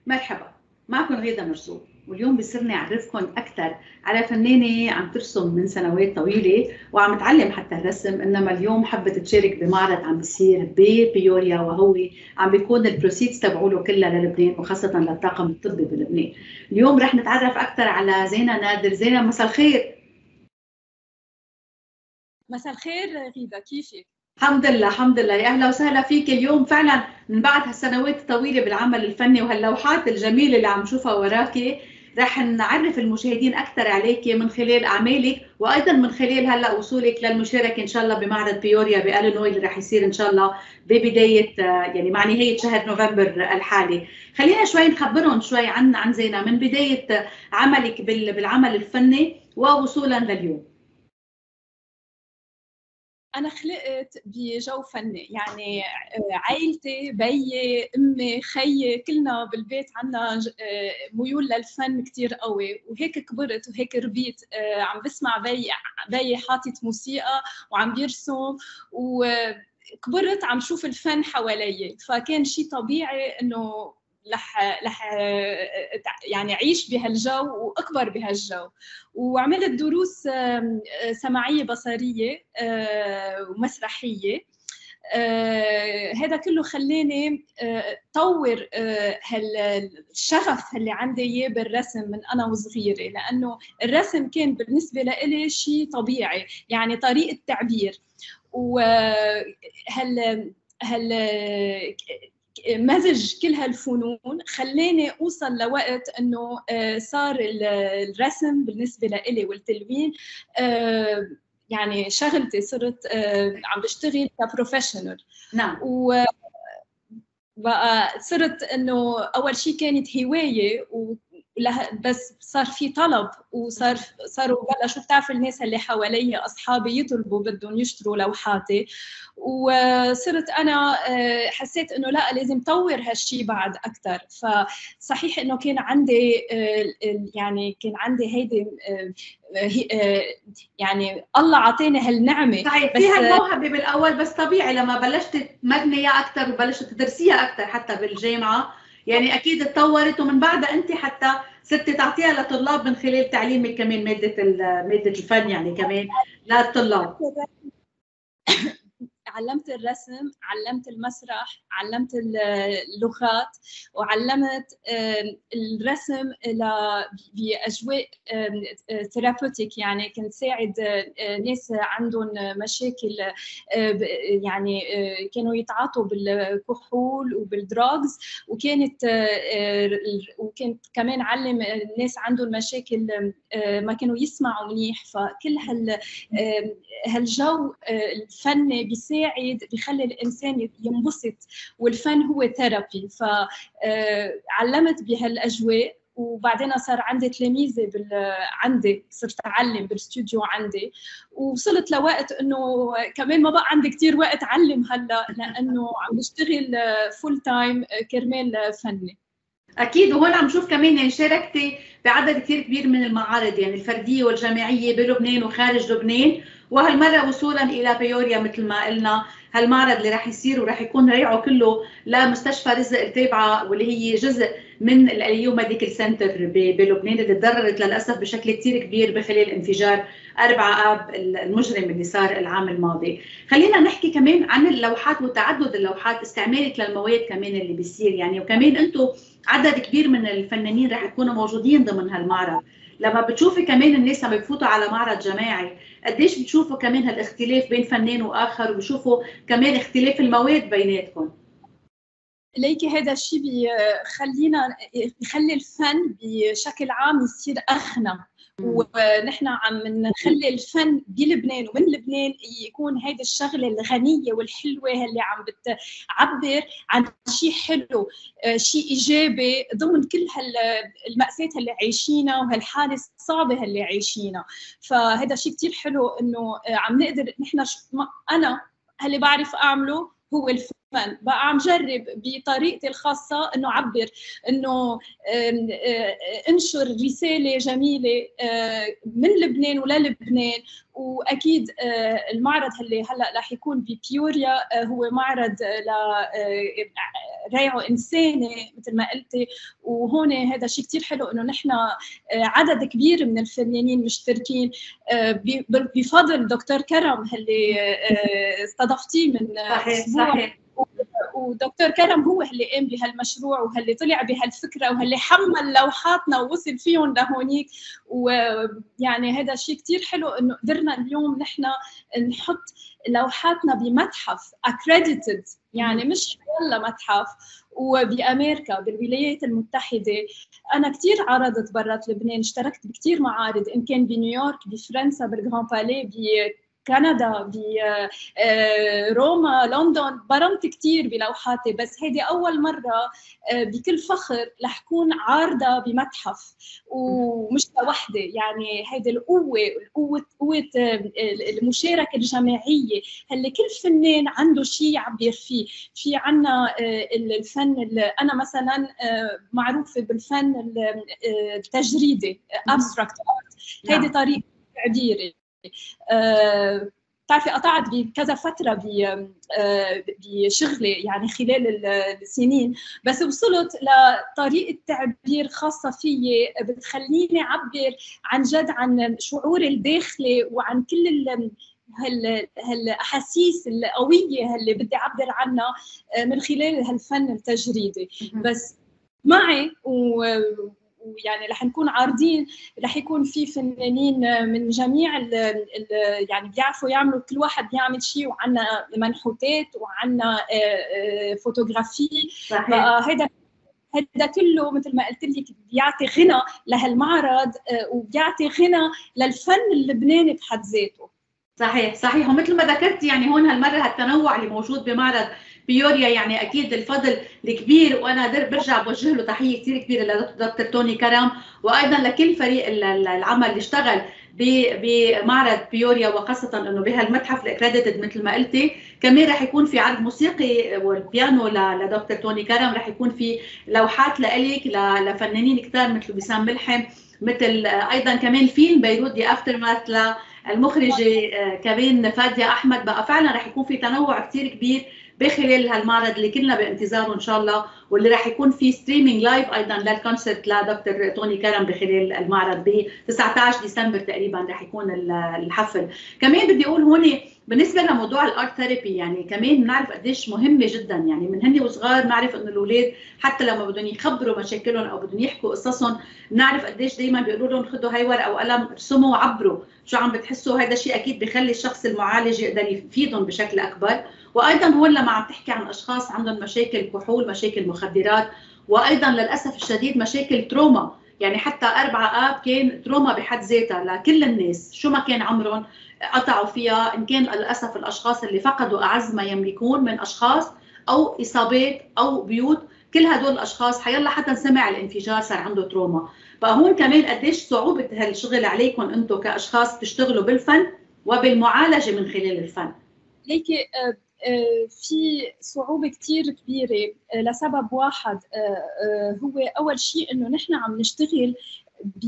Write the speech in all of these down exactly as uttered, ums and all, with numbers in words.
مرحبا، معكم غيدا مجذوب، واليوم بصيرني أعرفكم أكثر على فنانة عم ترسم من سنوات طويلة وعم تعلم حتى الرسم، إنما اليوم حبت تشارك بمعرض عم بيصير ببيوريا، وهو عم بيكون البروسيدز تبعوله كلها للبنان وخاصة للطاقم الطبي بلبنان. اليوم رح نتعرف أكثر على زينة نادر. زينة، مساء الخير. مساء الخير غيدا، كيفك؟ الحمد لله الحمد لله، يا اهلا وسهلا فيك. اليوم فعلا من بعد هالسنوات الطويله بالعمل الفني وهاللوحات الجميله اللي عم نشوفها وراكي، رح نعرف المشاهدين اكثر عليك من خلال اعمالك، وايضا من خلال هلا وصولك للمشاركه ان شاء الله بمعرض بيوريا بالينوي اللي رح يصير ان شاء الله ببدايه يعني مع نهايه شهر نوفمبر الحالي. خلينا شوي نخبرهم شوي عن عن زينة من بدايه عملك بالعمل الفني ووصولا لليوم. أنا خلقت بجو فني، يعني عائلتي، بيي، أمي، خيي، كلنا بالبيت عنا ميول للفن كتير قوي، وهيك كبرت وهيك ربيت عم بسمع بيي بيي حاطط موسيقى وعم بيرسم، وكبرت عم شوف الفن حوالي، فكان شيء طبيعي إنه رح رح يعني عيش بهالجو واكبر بهالجو. وعملت دروس سمعيه بصريه ومسرحيه. هذا كله خلاني طور هالشغف اللي عندي اياه بالرسم من انا وصغيره، لانه الرسم كان بالنسبه لإلي شيء طبيعي، يعني طريقه تعبير. وهال هال مزج كل هالفنون خلاني اوصل لوقت انه صار الرسم بالنسبه لإلي والتلوين يعني شغلتي، صرت عم بشتغل كبروفيشنال. نعم. و بقى صرت انه اول شيء كانت هوايه و بس صار في طلب، وصار صاروا بلشوا بتعرف الناس اللي حوالي اصحابي يطلبوا بدهم يشتروا لوحاتي، وصرت انا حسيت انه لا لازم طور هالشيء بعد اكثر. فصحيح انه كان عندي يعني كان عندي هيدي يعني الله عطيني هالنعمه. صحيح، في هالموهبه بالاول، بس طبيعي لما بلشت تمرنيها اكثر وبلشت تدرسيها اكثر حتى بالجامعه يعني اكيد تطورت، ومن بعدها انت حتى صرتي تعطيها لطلاب من خلال تعليمك كمان ماده ماده الفن يعني كمان للطلاب. علمت الرسم، علمت المسرح، علمت اللغات، وعلمت الرسم بأجواء ثيرابيوتيك، يعني كنت ساعد ناس عندهم مشاكل، يعني كانوا يتعاطوا بالكحول وبالدراجز، وكانت وكنت كمان علم الناس عندهم مشاكل ما كانوا يسمعوا منيح. فكل هال هالجو الفني بيساعد بيخلي الانسان ينبسط، والفن هو ثيرابي. فعلمت بهالاجواء، وبعدين صار عندي تلاميذه بال... عندي صرت اعلم بالاستوديو عندي، ووصلت لوقت انه كمان ما بقى عندي كثير وقت اعلم هلا، لانه عم بشتغل فول تايم كرمال فني. اكيد. وهون عم شوف كمان يعني شاركتي بعدد كثير كبير من المعارض يعني الفرديه والجماعيه بلبنان وخارج لبنان، وهالمره وصولا الى بيوريا مثل ما قلنا، هالمعرض اللي راح يصير وراح يكون ريعه كله لمستشفى رزق التابعه، واللي هي جزء من الاليو ميديكال سنتر بلبنان اللي تضررت للاسف بشكل كثير كبير بخلال انفجار أربعة آب المجرم اللي صار العام الماضي. خلينا نحكي كمان عن اللوحات وتعدد اللوحات، استعمالك للمواد كمان اللي بيصير يعني، وكمان انتم عدد كبير من الفنانين رح يكونوا موجودين ضمن هالمعرض. لما بتشوفي كمان الناس عم بفوتوا على معرض جماعي، قديش بتشوفوا كمان هالاختلاف بين فنان واخر، وبشوفوا كمان اختلاف المواد بيناتكم؟ ليكي هذا الشيء بيخلينا بيخلي الفن بشكل عام يصير اغنى، ونحن عم نخلي الفن بلبنان ومن لبنان يكون هيدي الشغله الغنيه والحلوه اللي عم بتعبر عن شيء حلو، شيء ايجابي ضمن كل هالمأساة اللي عايشينها وهالحاله الصعبه اللي عايشينها. فهذا شيء كثير حلو انه عم نقدر نحن ش... انا اللي بعرف اعمله هو الفن، الفن، بقى عم جرب بطريقتي الخاصة إنه عبر، إنه انشر رسالة جميلة من لبنان وللبنان. واكيد المعرض اللي هلا رح يكون ببيوريا هو معرض لريعه انساني مثل ما قلتي، وهون هذا شيء كثير حلو انه نحن عدد كبير من الفنانين مشتركين بفضل دكتور كرم اللي استضفتيه من صحيح صحيح. ودكتور كرم هو اللي قام بهالمشروع وهاللي طلع بهالفكره وهاللي حمل لوحاتنا ووصل فيهم لهونيك. ويعني هذا شيء كثير حلو انه قدرنا اليوم نحن نحط لوحاتنا بمتحف accredited، يعني مش يلا متحف، وبامريكا بالولايات المتحده. انا كثير عرضت برات لبنان، اشتركت بكثير معارض، ان كان بنيويورك، بفرنسا، بالغران باليه، ب كندا، بروما، لندن، برمت كثير بلوحاتي. بس هيدي أول مرة بكل فخر رح كون عارضة بمتحف ومش لوحدي. يعني هيدي القوة القوة قوة المشاركة الجماعية، اللي كل فنان عنده شيء يعبر فيه. في عنا الفن اللي أنا مثلا معروفة بالفن التجريدي abstract art، هيدي طريقة تعبيري. أه، بتعرفي قطعت بكذا فترة بشغلي يعني خلال السنين، بس وصلت لطريقة تعبير خاصة فيي بتخليني أعبر عن جد عن شعوري الداخلي وعن كل هال هالاحاسيس القوية اللي بدي أعبر عنها من خلال هالفن التجريدي. بس معي و ويعني رح نكون عارضين، رح يكون في فنانين من جميع ال ال يعني بيعرفوا يعملوا، كل واحد بيعمل شيء، وعنا منحوتات وعنا فوتوغرافي. هيدا هيدا كله مثل ما قلت لك بيعطي غنى لهالمعرض وبيعطي غنى للفن اللبناني بحد ذاته. صحيح صحيح. ومثل ما ذكرت يعني هون هالمره هالتنوع اللي موجود بمعرض بيوريا، يعني اكيد الفضل الكبير، وانا برجع بوجه له تحيه كثير كبيره لدكتور توني كرام، وايضا لكل فريق العمل اللي اشتغل بمعرض بيوريا، وخاصه انه بهالمتحف الاكريديتد مثل ما قلتي. كمان رح يكون في عرض موسيقي والبيانو لدكتور توني كرام، رح يكون في لوحات لإليك لفنانين كثار مثل بسام ملحم، مثل ايضا كمان فيلم بيروت دي افتر ماث المخرجه كمان فاديه احمد. بقى فعلا رح يكون في تنوع كثير كبير بخلال هالمعرض اللي كلنا بانتظاره ان شاء الله، واللي رح يكون في ستريمينج لايف ايضا للكونسرت لدكتور توني كرم بخلال المعرض ب تسعة عشر ديسمبر تقريبا رح يكون الحفل. كمان بدي اقول هون بالنسبه لموضوع الارت ثيرابي، يعني كمان بنعرف قديش مهمه جدا، يعني من هن وصغار بنعرف انه الاولاد حتى لما بدهم يخبروا مشاكلهم او بدهم يحكوا قصصهم، بنعرف قديش دائما بيقولوا لهم خذوا هي ورقه وقلم ارسموا وعبروا شو عم بتحسوا. هذا الشيء اكيد بخلي الشخص المعالج يقدر يفيدهم بشكل اكبر. وايضا هون لما عم تحكي عن اشخاص عندهم مشاكل كحول، مشاكل مخدرات، وايضا للاسف الشديد مشاكل تروما، يعني حتى أربعة آب كان تروما بحد ذاتها لكل الناس شو ما كان عمرهم قطعوا فيها، إن كان للأسف الأشخاص اللي فقدوا أعز ما يملكون من أشخاص أو إصابات أو بيوت، كل هدول الأشخاص حيلا حتى سمع الانفجار صار عنده تروما. فهون كمان قديش صعوبة هالشغل عليكم أنتم كأشخاص تشتغلوا بالفن وبالمعالجة من خلال الفن. ليكي في صعوبة كتير كبيرة لسبب واحد، هو أول شيء إنه نحن عم نشتغل ب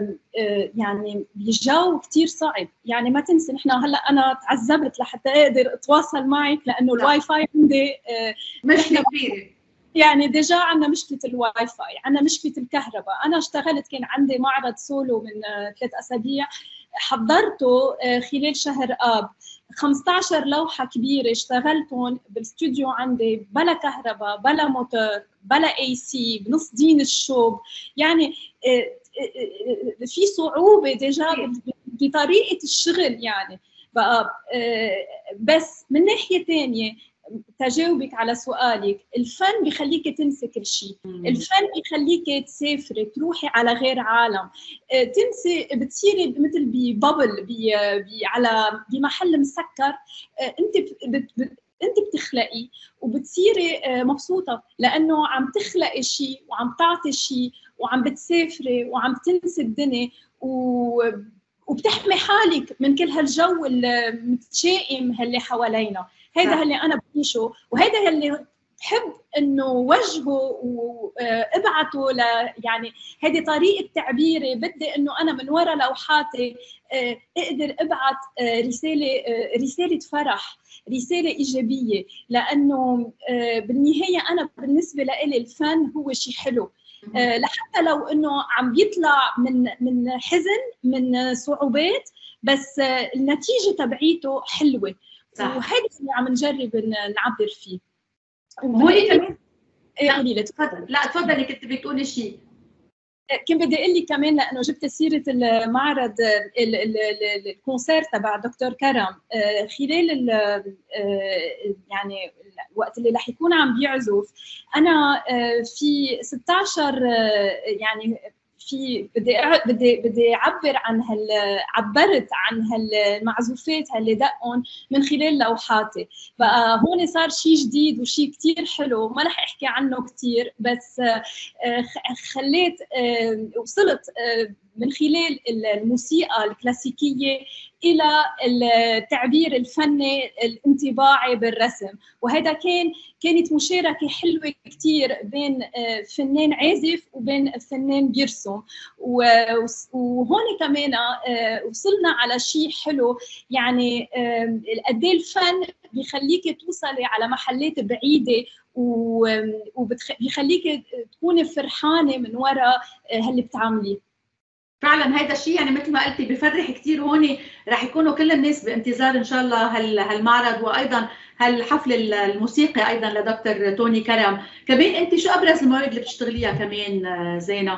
يعني بجو كتير صعب. يعني ما تنسي نحن هلا أنا تعذبت لحتى أقدر أتواصل معك لأنه الواي فاي عندي مشكلة كبيرة، يعني ديجا عندنا مشكلة الواي فاي، عندنا مشكلة الكهرباء. أنا اشتغلت، كان عندي معرض سولو من ثلاث أسابيع حضرته خلال شهر آب، خمسة عشر لوحة كبيرة اشتغلتهم بالاستوديو عندي بلا كهرباء بلا موتور بلا اي سي بنص دين الشوب. يعني في صعوبة ديجا بطريقة الشغل. يعني بقى بس من ناحية تانية تجاوبك على سؤالك، الفن بيخليك تنسي كل شيء، الفن بيخليك تسافري تروحي على غير عالم، تنسي، بتصيري مثل ببابل بي على بمحل مسكر، انت بت بت انت بتخلقي وبتصيري مبسوطه لانه عم تخلقي شيء وعم تعطي شيء وعم بتسافري وعم تنسي الدنيا و وبتحمي حالك من كل هالجو المتشائم اللي حوالينا. هذا اللي انا بعيشه، وهذا اللي بحب انه وجهه وابعته ل يعني هذه طريقه تعبيري. بدي انه انا من وراء لوحاتي اقدر ابعت رساله رساله فرح، رساله ايجابيه، لانه بالنهايه انا بالنسبه لي الفن هو شيء حلو، لحتى لو انه عم بيطلع من من حزن من صعوبات، بس النتيجه تبعيته حلوه. وهذا اللي عم نجرب نعبر فيه. وهون كمان لا تفضل. لا تفضلي، كنت بتقولي شيء. كنت بدي اقول لك كمان، لانه جبت سيره المعرض الكونسير تبع دكتور كرم، خلال يعني الوقت اللي رح يكون عم بيعزف، انا في ستة عشر يعني في بدي بدي بدي اعبر عن هال عبرت عن هالمعزوفات اللي دقهم من خلال لوحاتي. بقى هون صار شيء جديد وشيء كثير حلو، ما رح احكي عنه كثير، بس خليت وصلت من خلال الموسيقى الكلاسيكيه الى التعبير الفني الانطباعي بالرسم. وهذا كان كانت مشاركه حلوه كثير بين فنان عازف وبين فنان بيرسم. وهون كمان وصلنا على شيء حلو، يعني قد ايه الفن بيخليكي توصلي على محلات بعيده، وبيخليكي تكوني فرحانه من وراء هاللي بتعمليه. فعلا هذا الشيء يعني مثل ما قلتي بفرح كثير. هون رح يكونوا كل الناس بانتظار ان شاء الله هالمعرض، وايضا هالحفل الموسيقي ايضا لدكتور توني كرم. كمان انت شو ابرز المواد اللي بتشتغليها كمان زينه؟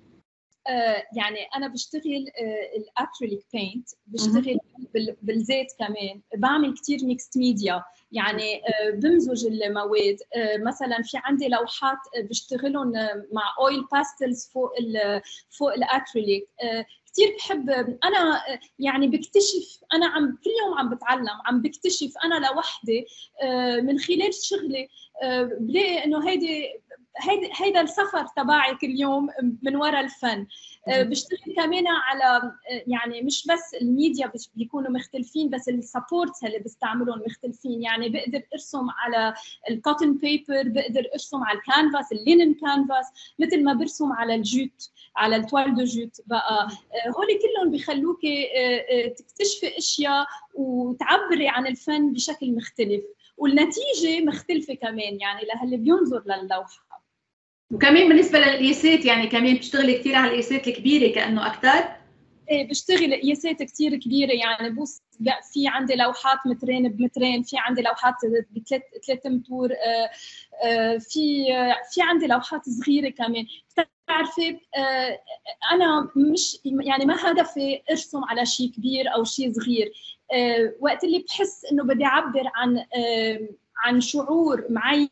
آه يعني انا بشتغل آه الاكريليك بينت، بشتغل بالزيت كمان، بعمل كثير ميكست ميديا، يعني آه بمزج المواد. آه مثلا في عندي لوحات بشتغلهم مع اويل باستلز فوق ال فوق الاكريليك. آه كثير بحب انا، يعني بكتشف انا عم كل يوم عم بتعلم، عم بكتشف انا لوحدي آه من خلال شغلي. آه بلاقي انه هيدي هيدا هيدا السفر تبعي كل يوم من وراء الفن. بشتغل كمان على يعني مش بس الميديا بيكونوا مختلفين، بس السبورتس اللي بستعملهم مختلفين. يعني بقدر ارسم على الكوتن بيبر، بقدر ارسم على الكانفاس اللينن كانفاس، مثل ما برسم على الجوت، على التوال دو جوت. بقى هول كلهم بيخلوكي تكتشفي اشياء وتعبري عن الفن بشكل مختلف، والنتيجه مختلفه كمان يعني للي بينظر للوحه. وكمان بالنسبه للقياسات، يعني كمان بتشتغلي كثير على القياسات الكبيره كانه اكثر؟ ايه بشتغل قياسات كثير كبيره. يعني بص، في عندي لوحات مترين بمترين، في عندي لوحات بثلاث ثلاث متور، آه آه في آه في عندي لوحات صغيره كمان. بتعرفي آه انا مش يعني ما هدفي ارسم على شيء كبير او شيء صغير. آه وقت اللي بحس انه بدي اعبر عن آه عن شعور معين،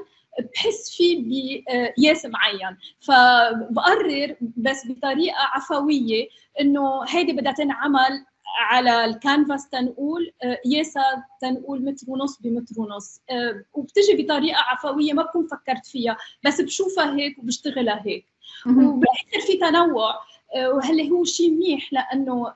بحس فيه بقياس معين، فبقرر بس بطريقه عفويه انه هيدي بدها تنعمل على الكانفاس، تنقول قياسها تنقول متر ونص بمتر ونص، وبتجي بطريقه عفويه ما بكون فكرت فيها، بس بشوفها هيك وبشتغلها هيك. وبالاخر في تنوع، وهل هو شيء منيح، لانه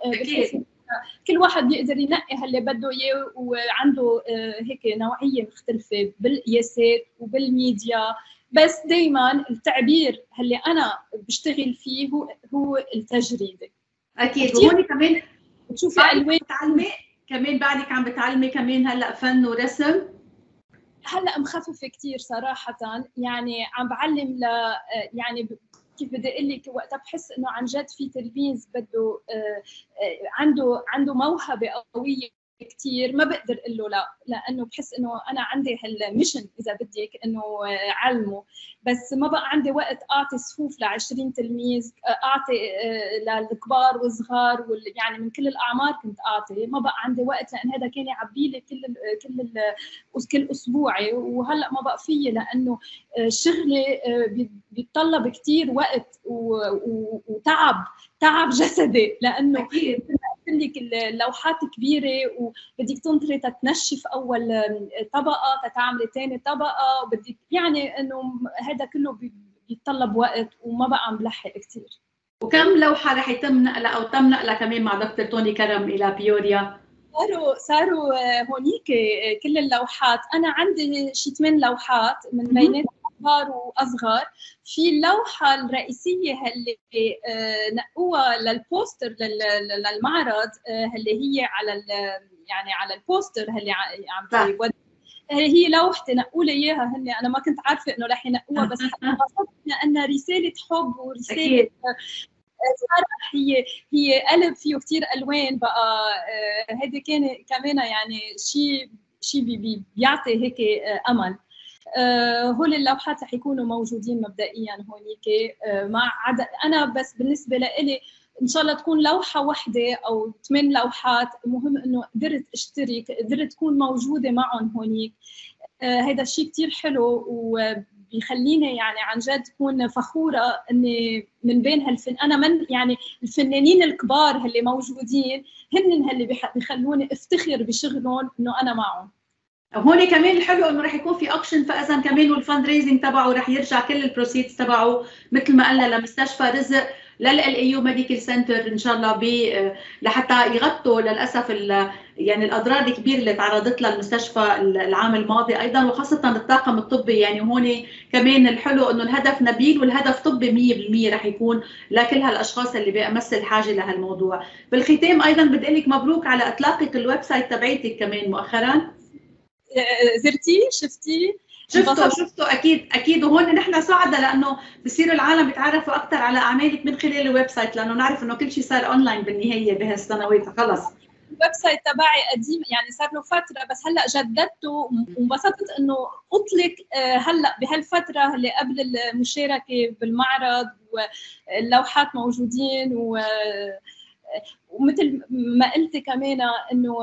كل واحد بيقدر ينقي اللي بده اياه، وعنده هيك نوعيه مختلفه بالقياسات وبالميديا. بس دائما التعبير اللي انا بشتغل فيه هو هو التجريدي. اكيد. وهون كمان بتشوفي الوان بتعلمي كمان، بعدك عم بتعلمي كمان هلا فن ورسم؟ هلا مخففه كثير صراحه، يعني عم بعلم ل يعني كيف بدي اقول لك، وقتها بحس انه عن جد في تلميذ بده عنده عنده موهبه قويه كثير، ما بقدر اقول له لا، لانه بحس انه انا عندي هالميشن اذا بدك انه علمه، بس ما بقى عندي وقت اعطي صفوف ل عشرين تلميذ، اعطي للكبار والصغار يعني من كل الاعمار كنت اعطي. ما بقى عندي وقت، لان هذا كان يعبي لي كل ال كل ال كل اسبوعي، وهلا ما بقى فيي لانه شغلي بيتطلب كثير وقت وتعب تعب جسدي، لانه اكيد لك اللوحات كبيره وبدك تنطري تتنشف اول طبقه تتعملي ثاني طبقه، وبدك يعني انه هذا كله بيتطلب وقت وما بقى عم بلحق كثير. وكم لوحه رح يتم نقلها او تم نقلها كمان مع دكتور توني كرم الى بيوريا؟ صاروا صاروا هونيك كل اللوحات. انا عندي شي ثمان لوحات من بينات كبار واصغر. في اللوحه الرئيسيه اللي نقوها للبوستر للمعرض اللي هي على يعني على البوستر اللي عم بيودي، هي لوحتي نقوا لي اياها هن. انا ما كنت عارفه انه رح ينقوها، بس انبسطت لانها رساله حب ورساله فرح. هي هي قلب فيه كثير الوان بقى. هيدي كان كمان يعني شيء شيء بي بي بيعطي هيك امل. هول اللوحات رح يكونوا موجودين مبدئيا هونيك مع عدد. انا بس بالنسبه لإلي ان شاء الله تكون لوحه واحده او ثمان لوحات. المهم انه قدرت اشترك، قدرت تكون موجوده معهم هونيك. هذا الشيء كثير حلو وبيخليني يعني عن جد تكون فخوره اني من بين هالفن. انا من يعني الفنانين الكبار اللي موجودين هن اللي بيخلوني افتخر بشغلهم انه انا معهم. هون كمان الحلو انه رح يكون في اوكشن، فاذا كمان والفند ريزنج تبعه رح يرجع كل البروسيدز تبعه مثل ما قلنا لمستشفى رزق للإليو ميديكال سنتر ان شاء الله ب لحتى يغطوا للاسف يعني الاضرار الكبيره اللي تعرضت لها المستشفى العام الماضي ايضا، وخاصه الطاقم الطبي. يعني هون كمان الحلو انه الهدف نبيل والهدف طبي مية بالمية رح يكون لكل هالاشخاص اللي بامس الحاجه لهالموضوع. بالختام ايضا بدي اقول لك مبروك على اطلاقك الويب سايت تبعيتك كمان مؤخرا. زرتي شفتي؟ شفته شفته اكيد اكيد. وهون نحن سعداء لانه بصير العالم بيتعرفوا اكثر على اعمالك من خلال الويب سايت، لانه نعرف انه كل شيء صار اونلاين بالنهايه بهالسنوات. خلص الويب سايت تبعي قديم يعني صار له فتره، بس هلا جددته وانبسطت انه اطلق هلا بهالفتره اللي قبل المشاركه بالمعرض واللوحات موجودين. و ومثل ما قلت كمان انه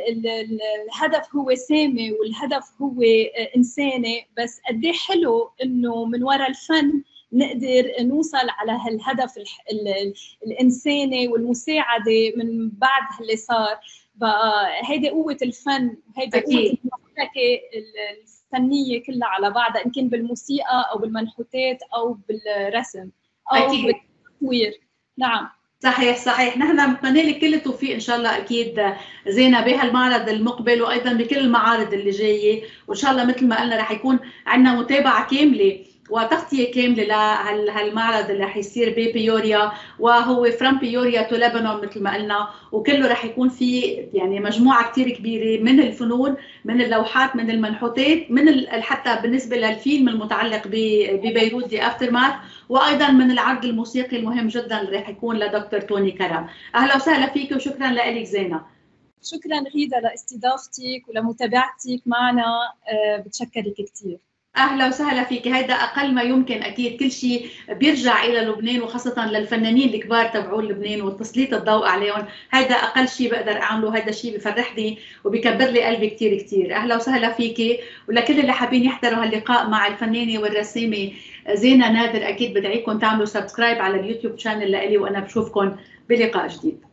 الهدف هو سامي والهدف هو انساني، بس قد ايه حلو انه من وراء الفن نقدر نوصل على هالهدف الانساني والمساعده من بعد اللي صار. بقى هيدي قوه الفن وهيدي قوه المشاركه الفنيه كلها على بعضها، ان كان بالموسيقى او بالمنحوتات او بالرسم او أكيد. بالتصوير. نعم صحيح صحيح. نحن بنتمنى لك كل التوفيق ان شاء الله اكيد زينه بهالمعرض المقبل وايضا بكل المعارض اللي جايه، وان شاء الله مثل ما قلنا رح يكون عندنا متابعه كامله وتغطيه كامله لهالمعرض اللي رح يصير ببيوريا، وهو فروم بيوريا تو لبنان مثل ما قلنا، وكله رح يكون في يعني مجموعه كثير كبيره من الفنون، من اللوحات، من المنحوتات، من حتى بالنسبه للفيلم المتعلق ببيروت دي افتر ماث، وايضا من العرض الموسيقي المهم جدا اللي رح يكون لدكتور توني كرم. اهلا وسهلا فيك وشكرا لك زينه. شكرا غيدا لاستضافتك ولمتابعتك معنا، بتشكرك كثير. اهلا وسهلا فيك. هيدا اقل ما يمكن، اكيد كل شيء بيرجع الى لبنان وخاصه للفنانين الكبار تبعون لبنان وتسليط الضوء عليهم. هيدا اقل شيء بقدر اعمله، هيدا شيء بفرحني وبكبر لي قلبي كثير كثير. اهلا وسهلا فيك. ولكل اللي حابين يحضروا هاللقاء مع الفنانه والرسامه زينه نادر، اكيد بدعيكم تعملوا سبسكرايب على اليوتيوب شانل لإلي، وانا بشوفكم بلقاء جديد.